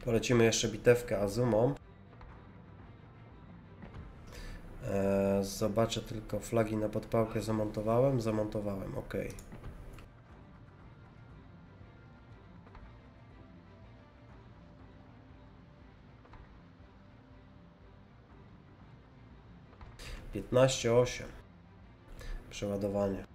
Polecimy jeszcze bitewkę Azumą. Zobaczę tylko, flagi na podpałkę zamontowałem? Zamontowałem, ok. (15:08) przeładowanie.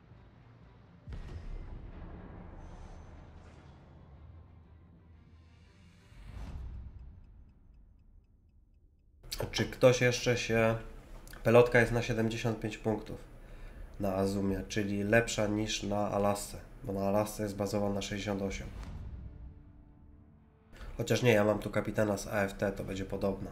Czy ktoś jeszcze się... Pelotka jest na 75 punktów na Azumie, czyli lepsza niż na Alasce, bo na Alasce jest bazowa na 68. Chociaż nie, ja mam tu kapitana z AFT, to będzie podobna.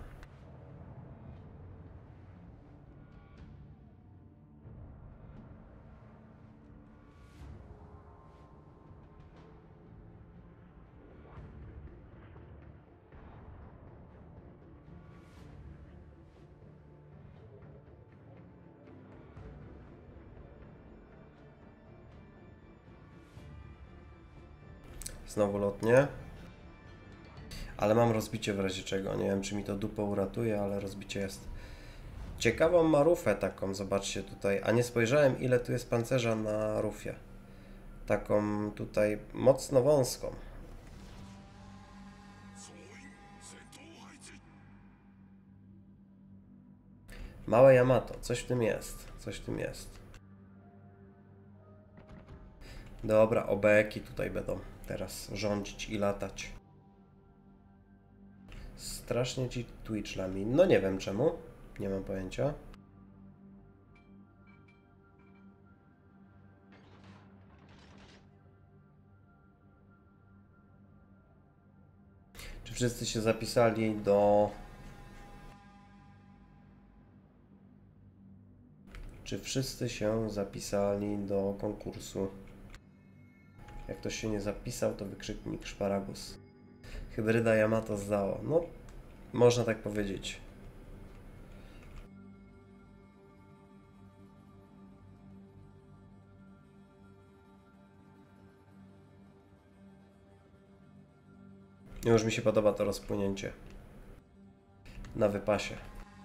Znowu lotnie. Ale mam rozbicie w razie czego. Nie wiem, czy mi to dupę uratuje, ale rozbicie jest. Ciekawą ma rufę taką, zobaczcie tutaj. A nie spojrzałem, ile tu jest pancerza na rufie. Taką tutaj mocno wąską. Małe Yamato, coś w tym jest. Coś w tym jest. Dobra, obeki tutaj będą teraz rządzić i latać. Strasznie ci Twitch lami. No nie wiem czemu. Nie mam pojęcia. Czy wszyscy się zapisali do... Czy wszyscy się zapisali do konkursu? Jak ktoś się nie zapisał, to wykrzyknik szparagus. Hybryda Yamato zdało. No, można tak powiedzieć. Już mi się podoba to rozpłynięcie na wypasie.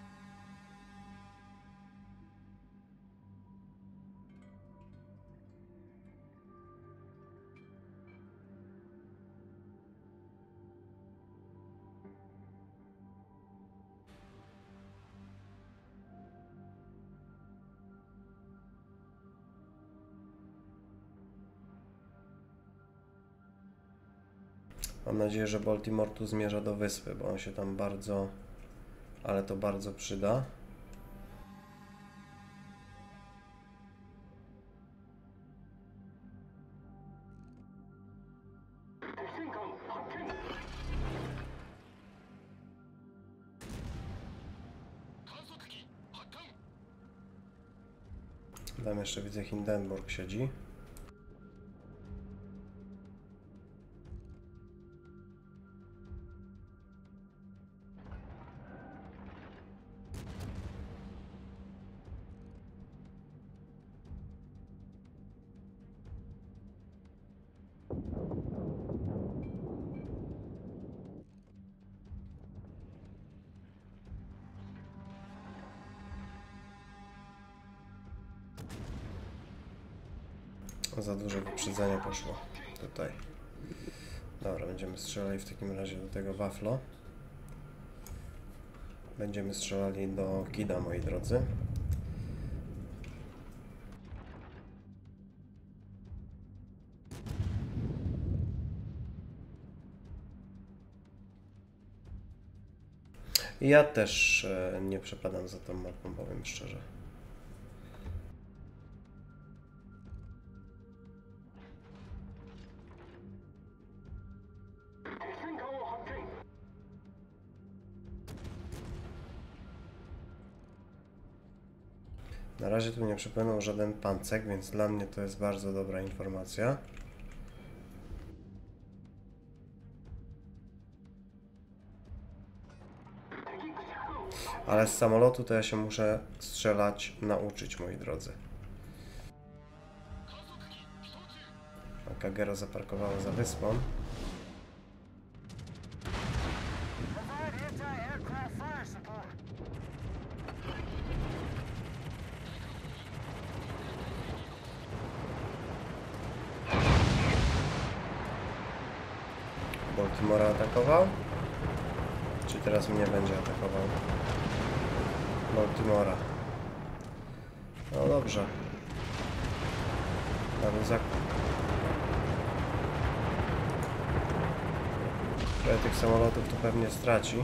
Mam nadzieję, że Baltimore tu zmierza do wyspy, bo on się tam bardzo, ale to bardzo przyda. Tam jeszcze widzę, Hindenburg siedzi. Za dużo wyprzedzenia poszło tutaj. Dobra, będziemy strzelali w takim razie do tego waflo. Będziemy strzelali do Kida, moi drodzy. Ja też nie przepadam za tą mapą, powiem szczerze. Na razie tu nie przepłynął żaden pancek, więc dla mnie to jest bardzo dobra informacja. Ale z samolotu to ja się muszę strzelać, nauczyć, moi drodzy. Kagero zaparkowało za wyspą. Baltimora atakował? Czy teraz mnie będzie atakował? Baltimora. No dobrze. Na luzaku. Trochę tych samolotów to pewnie straci.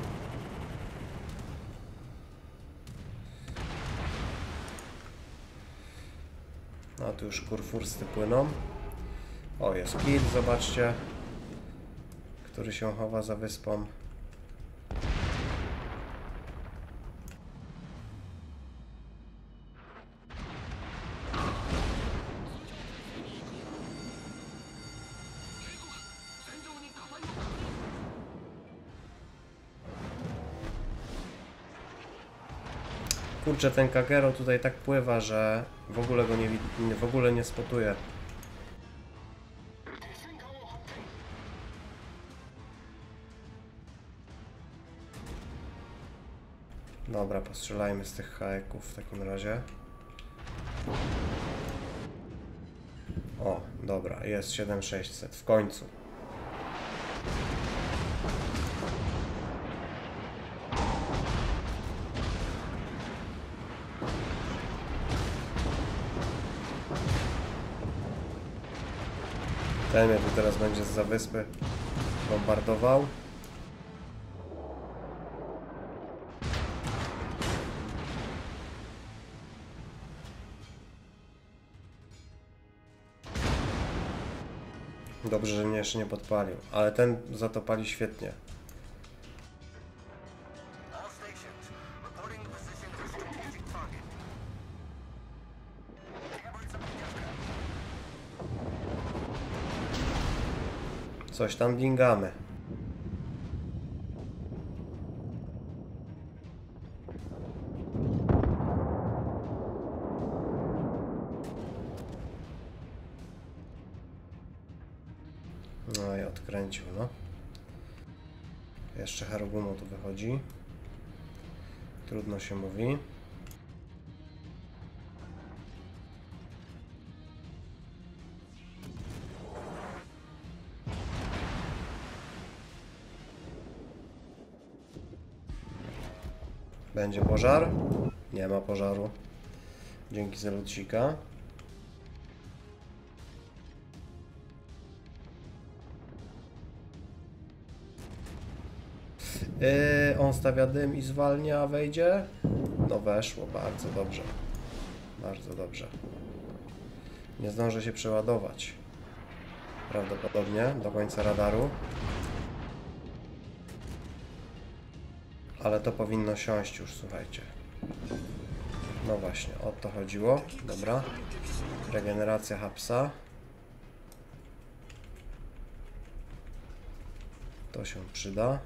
No tu już kurfursty płyną. O, jest Kid, zobaczcie, który się chowa za wyspą. Kurczę, ten Kagero tutaj tak pływa, że w ogóle go w ogóle nie spotuje. Dobra, postrzelajmy z tych haeków w takim razie. O, dobra, jest 7600 w końcu. Ten mnie tu teraz będzie zza wyspy bombardował. Dobrze, że mnie jeszcze nie podpalił, ale ten za to pali świetnie. Coś tam dingamy. No i odkręcił, no. Jeszcze Harugumo tu wychodzi. Trudno się mówi. Będzie pożar? Nie ma pożaru. Dzięki za lucika. On stawia dym i zwalnia, a wejdzie? No weszło, bardzo dobrze. Bardzo dobrze. Nie zdążę się przeładować. Prawdopodobnie do końca radaru. Ale to powinno siąść już, słuchajcie. No właśnie, o to chodziło. Dobra. Regeneracja hapsa. To się przyda.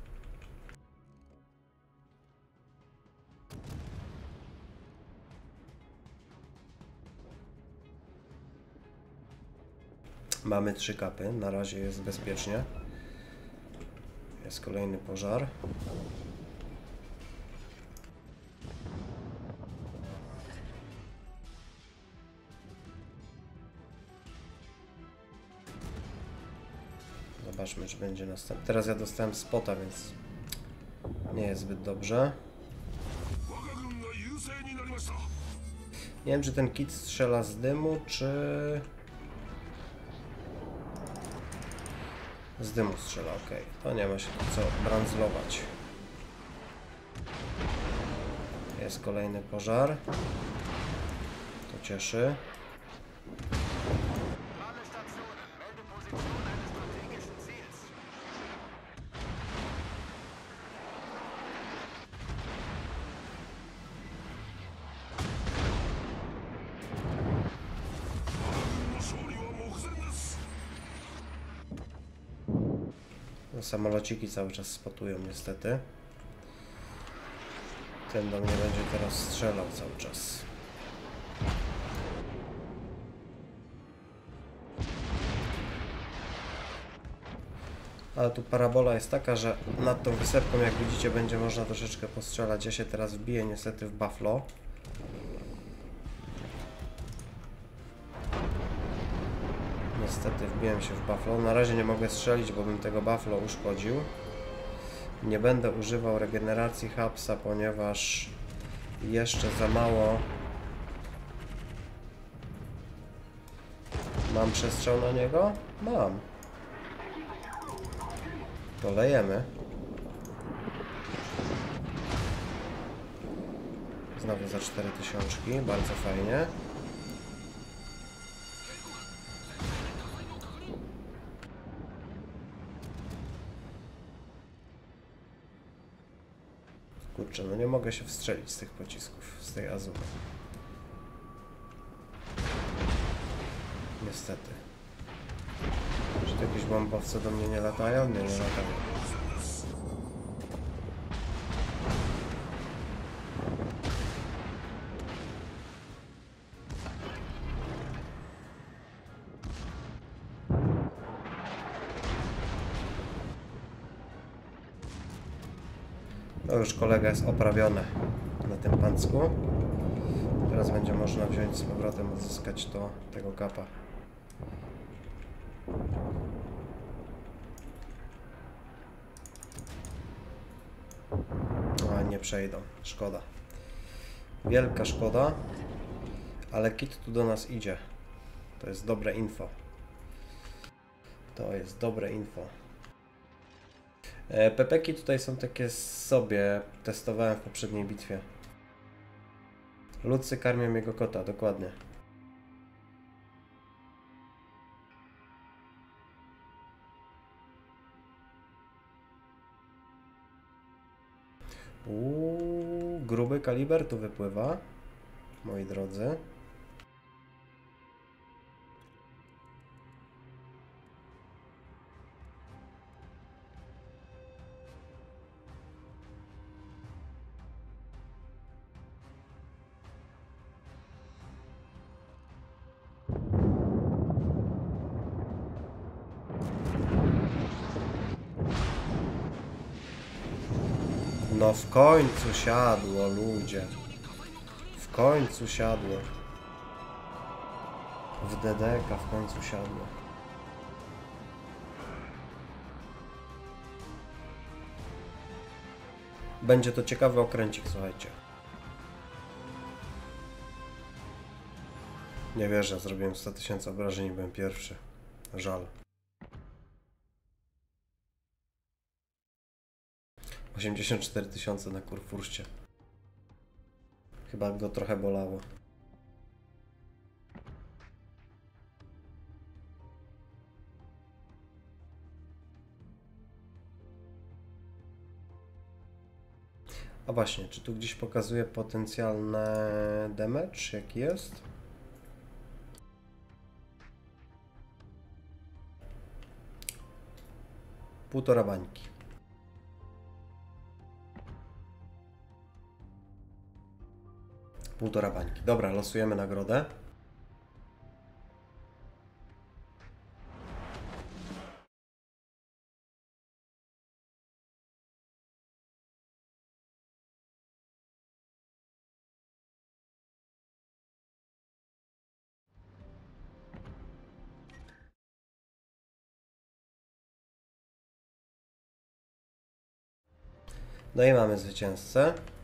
Mamy 3 kapy, na razie jest bezpiecznie. Jest kolejny pożar. Zobaczmy, czy będzie następny. Teraz ja dostałem spota, więc nie jest zbyt dobrze. Nie wiem, czy ten kit strzela z dymu, czy... Z dymu strzela, ok. To nie ma się tu co brandzlować. Jest kolejny pożar. To cieszy. Samolociki cały czas spotują niestety. Ten do mnie będzie teraz strzelał cały czas. Ale tu parabola jest taka, że nad tą wysepką, jak widzicie, będzie można troszeczkę postrzelać. Ja się teraz wbiję niestety w Buffalo. niestety wbiłem się w buffalo. Na razie nie mogę strzelić, bo bym tego buffalo uszkodził. Nie będę używał regeneracji hapsa, ponieważ jeszcze za mało mam przestrzał na niego? Mam. To lejemy. Znowu za 4000, bardzo fajnie. Kurczę, no nie mogę się wstrzelić z tych pocisków, z tej Azury. Niestety. Czy to jakieś bombowce do mnie nie latają? Nie, nie latają. No już kolega jest oprawiony na tym pancku. Teraz będzie można wziąć z powrotem, odzyskać tego kapa. A nie przejdą. Szkoda. Wielka szkoda. Ale kit tu do nas idzie. To jest dobre info. To jest dobre info. Pepeki tutaj są takie sobie. Testowałem w poprzedniej bitwie. Lucy karmią jego kota, dokładnie. Gruby kaliber tu wypływa, moi drodzy. No w końcu siadło, ludzie. W końcu siadło. W DDK w końcu siadło. Będzie to ciekawy okręcik, słuchajcie. Nie wierzę, zrobiłem 100 000 obrażeń i byłem pierwszy. Żal. 84 000 na Kurfurście. Chyba go trochę bolało. A właśnie, czy tu gdzieś pokazuje potencjalne damage? Jaki jest? Półtora bańki. Półtora bańki. Dobra, losujemy nagrodę. No i mamy zwycięzcę.